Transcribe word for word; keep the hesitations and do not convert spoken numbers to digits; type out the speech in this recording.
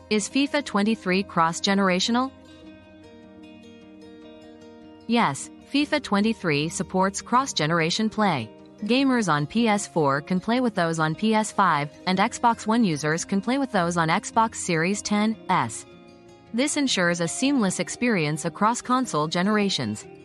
Is FIFA twenty-three cross-generational? Yes, FIFA twenty-three supports cross-generation play. Gamers on P S four can play with those on P S five, and Xbox One users can play with those on Xbox Series X S. This ensures a seamless experience across console generations.